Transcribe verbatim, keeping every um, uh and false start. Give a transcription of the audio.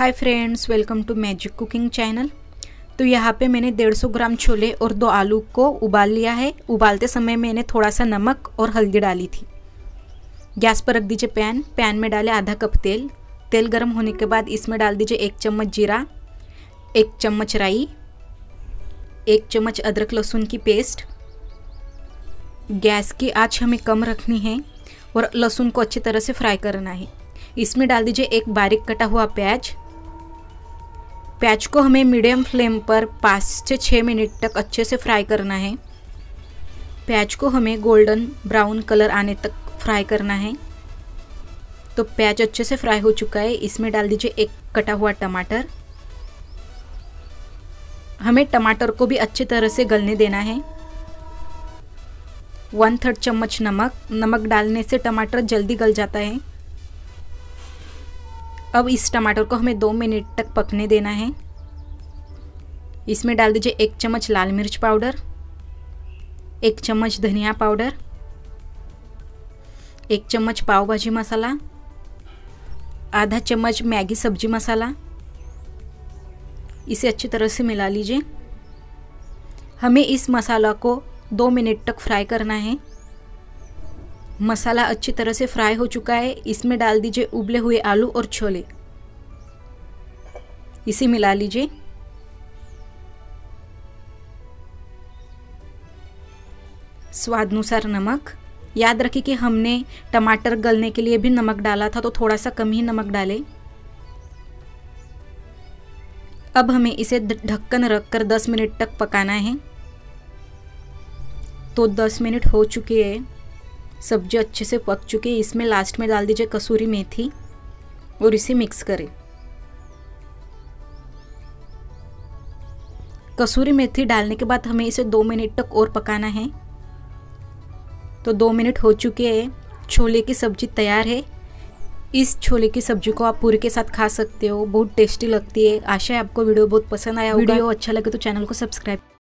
Hi friends, welcome to magic cooking channel. तो यहाँ पे मैंने डेढ़ सौ ग्राम छोले और दो आलू को उबाल लिया है। उबालते समय मैंने थोड़ा सा नमक और हल्दी डाली थी। गैस पर रख दीजिए पैन। पैन में डालें आधा कप तेल। तेल गर्म होने के बाद इसमें डाल दीजिए एक चम्मच जीरा, एक चम्मच राई, एक चम्मच अदरक लहसुन की पेस्ट। गैस की आंच हमें कम रखनी है और लहसुन को अच्छी तरह से फ्राई करना है। इसमें डाल दीजिए एक बारीक कटा हुआ प्याज। प्याज को हमें मीडियम फ्लेम पर पाँच से छः मिनट तक अच्छे से फ्राई करना है। प्याज को हमें गोल्डन ब्राउन कलर आने तक फ्राई करना है। तो प्याज अच्छे से फ्राई हो चुका है। इसमें डाल दीजिए एक कटा हुआ टमाटर। हमें टमाटर को भी अच्छी तरह से गलने देना है। वन थर्ड चम्मच नमक। नमक डालने से टमाटर जल्दी गल जाता है। अब इस टमाटर को हमें दो मिनट तक पकने देना है। इसमें डाल दीजिए एक चम्मच लाल मिर्च पाउडर, एक चम्मच धनिया पाउडर, एक चम्मच पाव भाजी मसाला, आधा चम्मच मैगी सब्जी मसाला। इसे अच्छी तरह से मिला लीजिए। हमें इस मसाला को दो मिनट तक फ्राई करना है। मसाला अच्छी तरह से फ्राई हो चुका है। इसमें डाल दीजिए उबले हुए आलू और छोले। इसे मिला लीजिए। स्वाद अनुसार नमक। याद रखिए कि हमने टमाटर गलने के लिए भी नमक डाला था, तो थोड़ा सा कम ही नमक डालें। अब हमें इसे ढक्कन रखकर दस मिनट तक पकाना है। तो दस मिनट हो चुके हैं। सब्जी अच्छे से पक चुकी है। इसमें लास्ट में डाल दीजिए कसूरी मेथी और इसे मिक्स करें। कसूरी मेथी डालने के बाद हमें इसे दो मिनट तक और पकाना है। तो दो मिनट हो चुके हैं। छोले की सब्जी तैयार है। इस छोले की सब्जी को आप पूरी के साथ खा सकते हो। बहुत टेस्टी लगती है। आशा है आपको वीडियो बहुत पसंद आया होगा। वीडियो अच्छा लगे तो चैनल को सब्सक्राइब